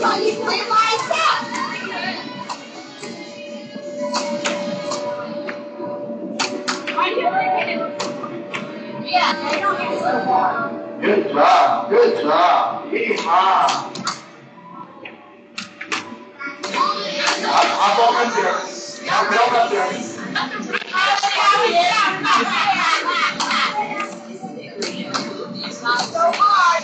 Good job. Good job. Yeehaw. Hop on up there. Hop on up there. So hard.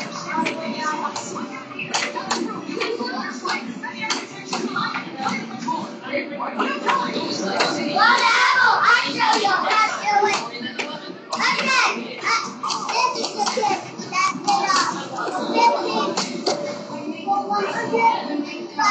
I show you how to do it. Okay. This is the kid that did 100,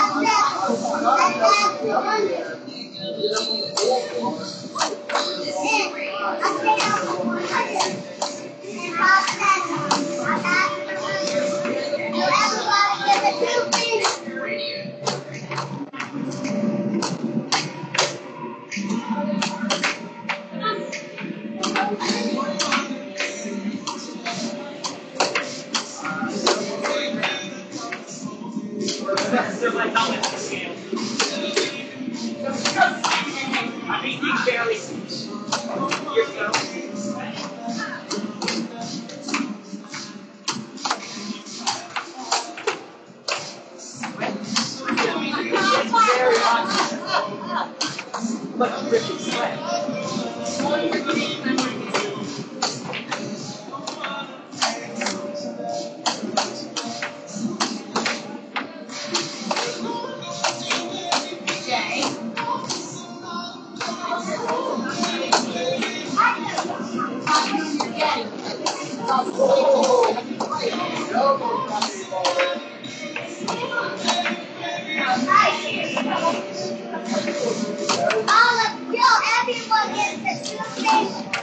They're like helmets to scale. I mean, you barely. Here you go. Very much. Much ripping sweat. everyone gets the 2 things.